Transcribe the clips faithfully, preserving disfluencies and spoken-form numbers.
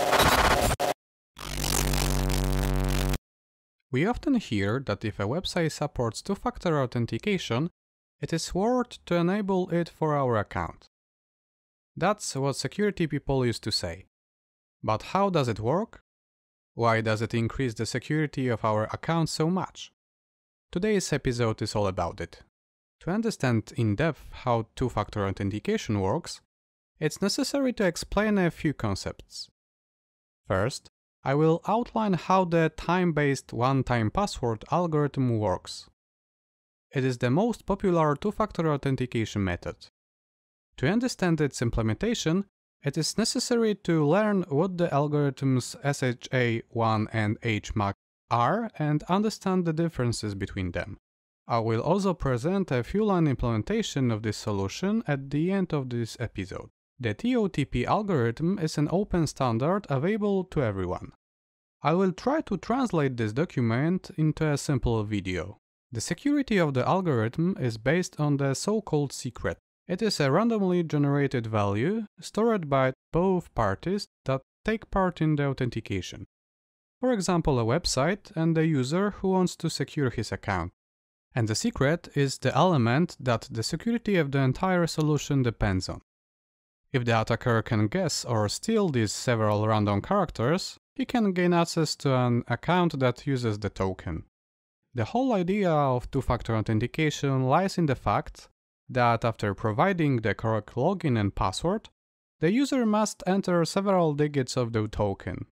We often hear that if a website supports two-factor authentication, it is worth to enable it for our account. That's what security people used to say. But how does it work? Why does it increase the security of our account so much? Today's episode is all about it. To understand in depth how two-factor authentication works, it's necessary to explain a few concepts. First, I will outline how the time-based one-time password algorithm works. It is the most popular two-factor authentication method. To understand its implementation, it is necessary to learn what the algorithms S H A one and H M A C are and understand the differences between them. I will also present a few-line implementation of this solution at the end of this episode. The T O T P algorithm is an open standard available to everyone. I will try to translate this document into a simple video. The security of the algorithm is based on the so-called secret. It is a randomly generated value stored by both parties that take part in the authentication. For example, a website and the user who wants to secure his account. And the secret is the element that the security of the entire solution depends on. If the attacker can guess or steal these several random characters, he can gain access to an account that uses the token. The whole idea of two-factor authentication lies in the fact that after providing the correct login and password, the user must enter several digits of the token.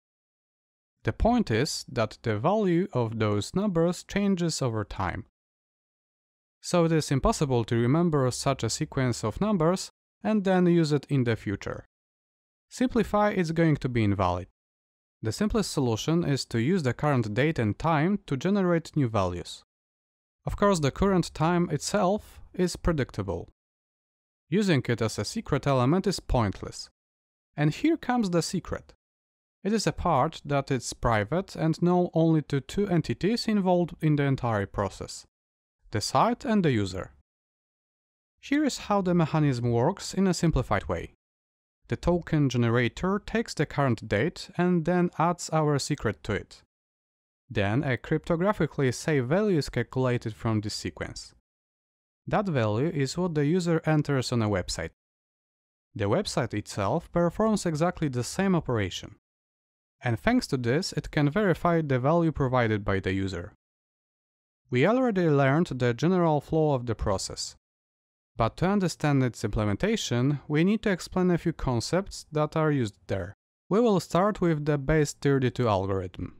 The point is that the value of those numbers changes over time. So it is impossible to remember such a sequence of numbers and then use it in the future. Simplify is going to be invalid. The simplest solution is to use the current date and time to generate new values. Of course, the current time itself is predictable. Using it as a secret element is pointless. And here comes the secret. It is a part that is private and known only to two entities involved in the entire process: the site and the user. Here is how the mechanism works in a simplified way. The token generator takes the current date and then adds our secret to it. Then a cryptographically safe value is calculated from this sequence. That value is what the user enters on a website. The website itself performs exactly the same operation. And thanks to this, it can verify the value provided by the user. We already learned the general flow of the process. But to understand its implementation, we need to explain a few concepts that are used there. We will start with the base thirty-two algorithm.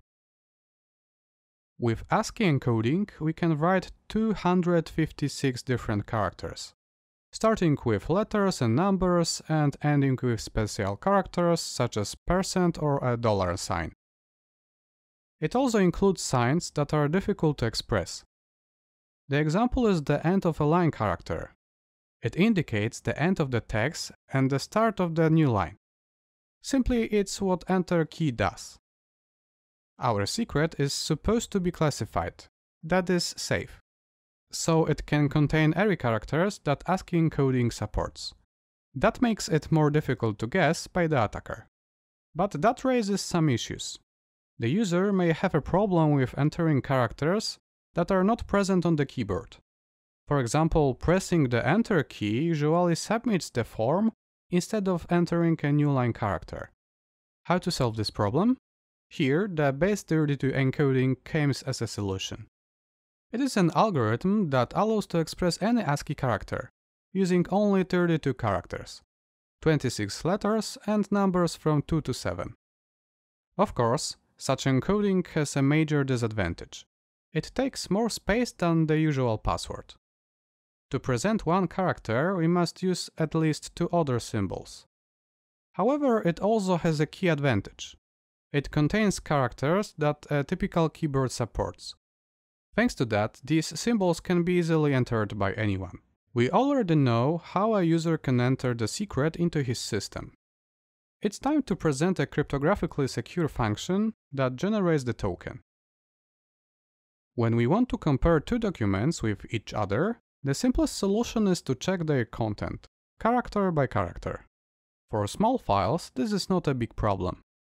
With Ascii encoding, we can write two hundred fifty-six different characters, starting with letters and numbers and ending with special characters such as percent or a dollar sign. It also includes signs that are difficult to express. The example is the end of a line character. It indicates the end of the text and the start of the new line. Simply, it's what enter key does. Our secret is supposed to be classified, that is, safe. So it can contain array characters that Ascii encoding supports. That makes it more difficult to guess by the attacker. But that raises some issues. The user may have a problem with entering characters that are not present on the keyboard. For example, pressing the Enter key usually submits the form instead of entering a new line character. How to solve this problem? Here, the base thirty-two encoding comes as a solution. It is an algorithm that allows to express any Ascii character, using only thirty-two characters, twenty-six letters and numbers from two to seven. Of course, such encoding has a major disadvantage. It takes more space than the usual password. To present one character, we must use at least two other symbols. However, it also has a key advantage. It contains characters that a typical keyboard supports. Thanks to that, these symbols can be easily entered by anyone. We already know how a user can enter the secret into his system. It's time to present a cryptographically secure function that generates the token. When we want to compare two documents with each other, the simplest solution is to check their content, character by character. For small files, this is not a big problem.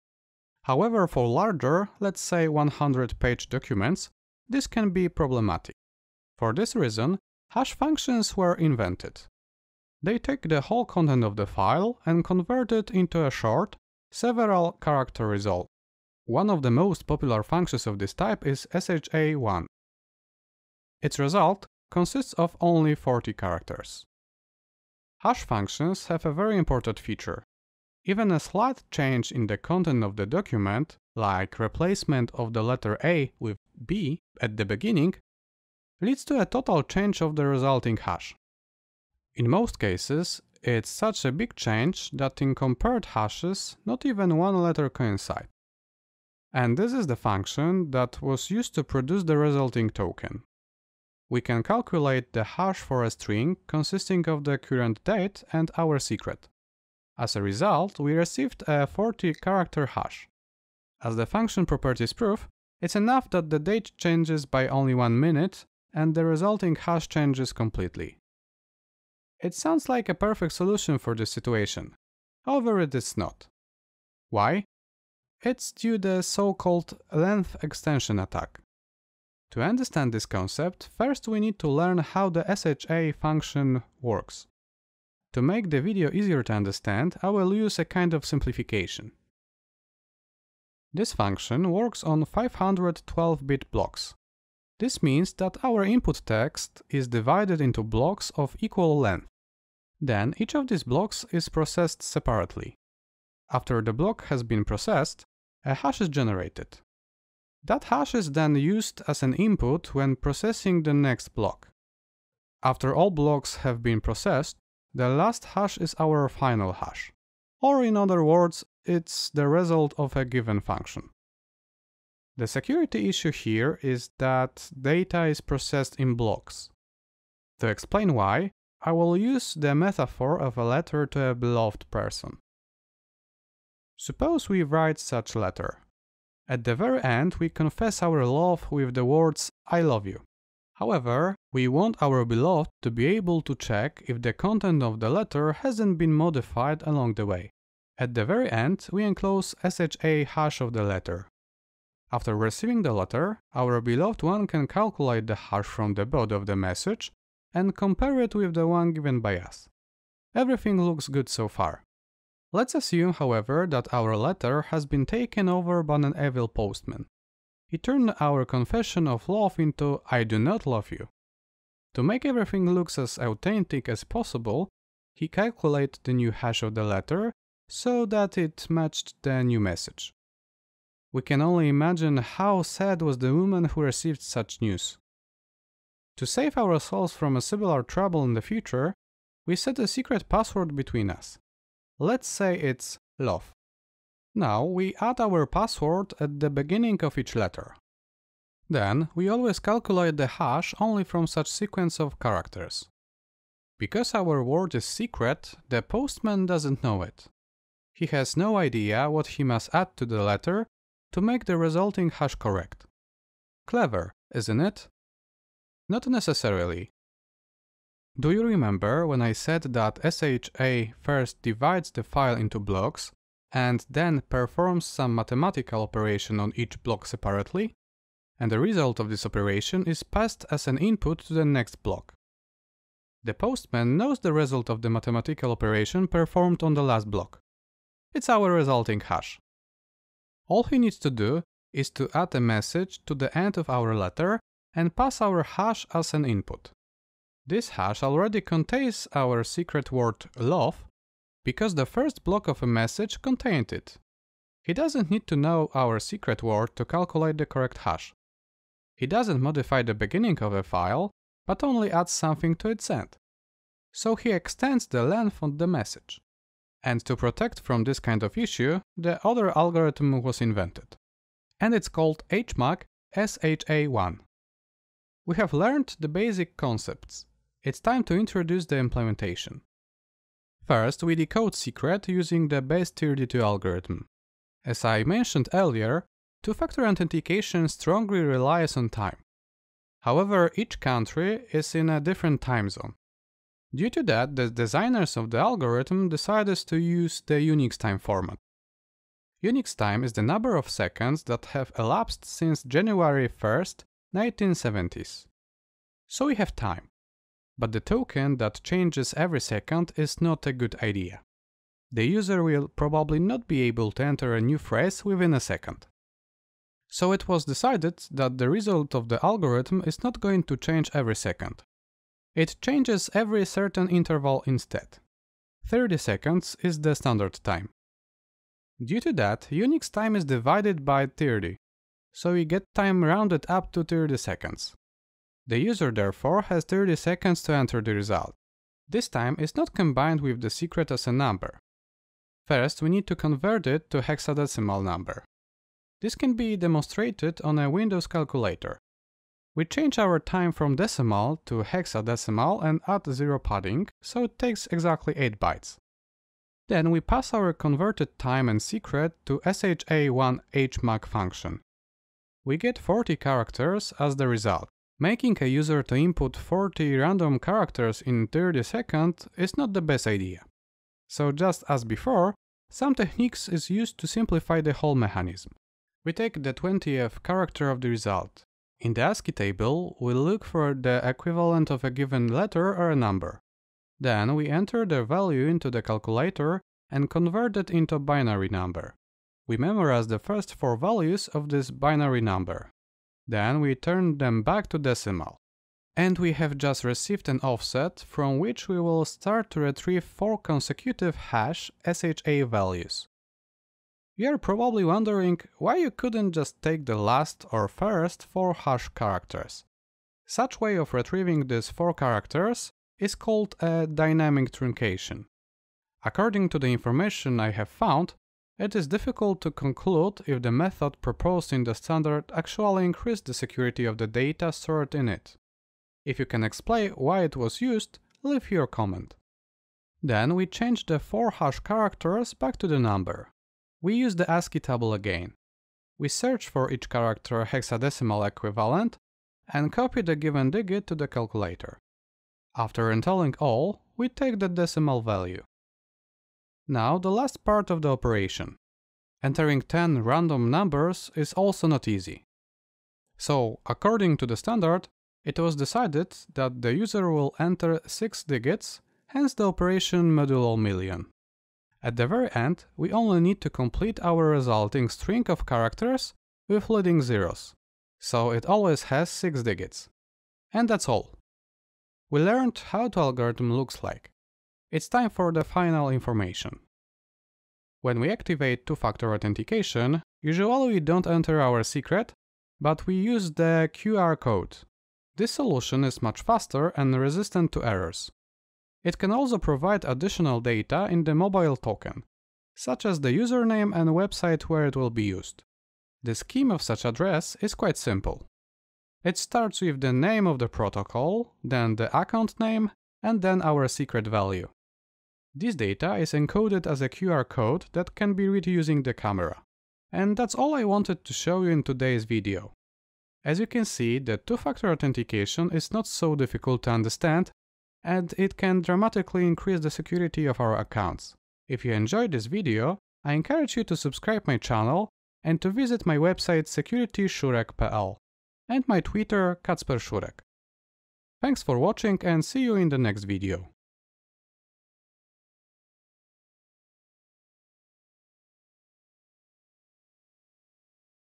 However, for larger, let's say one hundred page documents, this can be problematic. For this reason, hash functions were invented. They take the whole content of the file and convert it into a short, several character result. One of the most popular functions of this type is S H A one. Its result consists of only forty characters. Hash functions have a very important feature. Even a slight change in the content of the document, like replacement of the letter A with B at the beginning, leads to a total change of the resulting hash. In most cases, it's such a big change that in compared hashes, not even one letter coincides. And this is the function that was used to produce the resulting token. We can calculate the hash for a string consisting of the current date and our secret. As a result, we received a forty character hash. As the function properties prove, it's enough that the date changes by only one minute and the resulting hash changes completely. It sounds like a perfect solution for this situation. However, it is not. Why? It's due to the so-called length extension attack. To understand this concept, first we need to learn how the S H A function works. To make the video easier to understand, I will use a kind of simplification. This function works on five hundred twelve bit blocks. This means that our input text is divided into blocks of equal length. Then each of these blocks is processed separately. After the block has been processed, a hash is generated. That hash is then used as an input when processing the next block. After all blocks have been processed, the last hash is our final hash. Or in other words, it's the result of a given function. The security issue here is that data is processed in blocks. To explain why, I will use the metaphor of a letter to a beloved person. Suppose we write such letter. At the very end, we confess our love with the words "I love you." However, we want our beloved to be able to check if the content of the letter hasn't been modified along the way. At the very end, we enclose S H A hash of the letter. After receiving the letter, our beloved one can calculate the hash from the body of the message and compare it with the one given by us. Everything looks good so far. Let's assume, however, that our letter has been taken over by an evil postman. He turned our confession of love into "I do not love you." To make everything look as authentic as possible, he calculated the new hash of the letter so that it matched the new message. We can only imagine how sad was the woman who received such news. To save ourselves from a similar trouble in the future, we set a secret password between us. Let's say it's love. Now we add our password at the beginning of each letter. Then we always calculate the hash only from such sequence of characters. Because our word is secret, the postman doesn't know it. He has no idea what he must add to the letter to make the resulting hash correct. Clever, isn't it? Not necessarily. Do you remember when I said that S H A first divides the file into blocks and then performs some mathematical operation on each block separately? And the result of this operation is passed as an input to the next block. The postman knows the result of the mathematical operation performed on the last block. It's our resulting hash. All he needs to do is to add a message to the end of our letter and pass our hash as an input. This hash already contains our secret word love because the first block of a message contained it. He doesn't need to know our secret word to calculate the correct hash. He doesn't modify the beginning of a file, but only adds something to its end. So he extends the length of the message. And to protect from this kind of issue, the other algorithm was invented. And it's called H M A C S H A one. We have learned the basic concepts. It's time to introduce the implementation. First, we decode secret using the base tier D two algorithm. As I mentioned earlier, two-factor authentication strongly relies on time. However, each country is in a different time zone. Due to that, the designers of the algorithm decided to use the Unix time format. Unix time is the number of seconds that have elapsed since January first, nineteen seventies. So we have time. But the token that changes every second is not a good idea. The user will probably not be able to enter a new phrase within a second. So it was decided that the result of the algorithm is not going to change every second. It changes every certain interval instead. thirty seconds is the standard time. Due to that, Unix time is divided by thirty, so we get time rounded up to thirty seconds. The user therefore has thirty seconds to enter the result. This time is not combined with the secret as a number. First, we need to convert it to hexadecimal number. This can be demonstrated on a Windows calculator. We change our time from decimal to hexadecimal and add zero padding, so it takes exactly eight bytes. Then we pass our converted time and secret to S H A one H M A C function. We get forty characters as the result. Making a user to input forty random characters in thirty seconds is not the best idea. So just as before, some techniques is used to simplify the whole mechanism. We take the twentieth character of the result. In the ASCII table, we look for the equivalent of a given letter or a number. Then we enter the value into the calculator and convert it into a binary number. We memorize the first four values of this binary number. Then we turn them back to decimal. And we have just received an offset from which we will start to retrieve four consecutive hash S H A values. You are probably wondering why you couldn't just take the last or first four hash characters. Such way of retrieving these four characters is called a dynamic truncation. According to the information I have found, it is difficult to conclude if the method proposed in the standard actually increased the security of the data stored in it. If you can explain why it was used, leave your comment. Then we change the four hash characters back to the number. We use the ASCII table again. We search for each character hexadecimal equivalent and copy the given digit to the calculator. After entering all, we take the decimal value. Now the last part of the operation. Entering ten random numbers is also not easy. So, according to the standard, it was decided that the user will enter six digits, hence the operation modulo million. At the very end, we only need to complete our resulting string of characters with leading zeros, so it always has six digits. And that's all. We learned how the algorithm looks like. It's time for the final information. When we activate two-factor authentication, usually we don't enter our secret, but we use the Q R code. This solution is much faster and resistant to errors. It can also provide additional data in the mobile token, such as the username and website where it will be used. The scheme of such address is quite simple. It starts with the name of the protocol, then the account name, and then our secret value. This data is encoded as a Q R code that can be read using the camera. And that's all I wanted to show you in today's video. As you can see, the two-factor authentication is not so difficult to understand, and it can dramatically increase the security of our accounts. If you enjoyed this video, I encourage you to subscribe my channel and to visit my website security szurek dot p l and my Twitter Kacper Szurek. Thanks for watching and see you in the next video.